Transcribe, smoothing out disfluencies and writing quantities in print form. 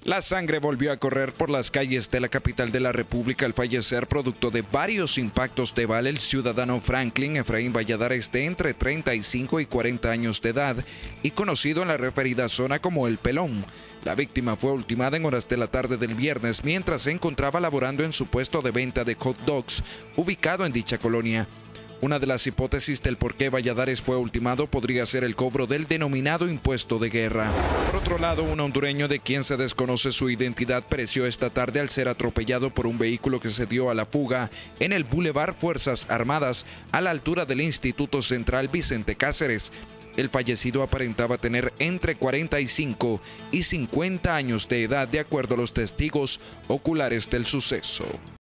La sangre volvió a correr por las calles de la capital de la República al fallecer producto de varios impactos de bala el ciudadano Franklin Efraín Valladares de entre 35 y 40 años de edad y conocido en la referida zona como El Pelón. La víctima fue ultimada en horas de la tarde del viernes mientras se encontraba laborando en su puesto de venta de hot dogs ubicado en dicha colonia. Una de las hipótesis del por qué Valladares fue ultimado podría ser el cobro del denominado impuesto de guerra. Por otro lado, un hondureño de quien se desconoce su identidad pereció esta tarde al ser atropellado por un vehículo que se dio a la fuga en el Boulevard Fuerzas Armadas a la altura del Instituto Central Vicente Cáceres. El fallecido aparentaba tener entre 45 y 50 años de edad de acuerdo a los testigos oculares del suceso.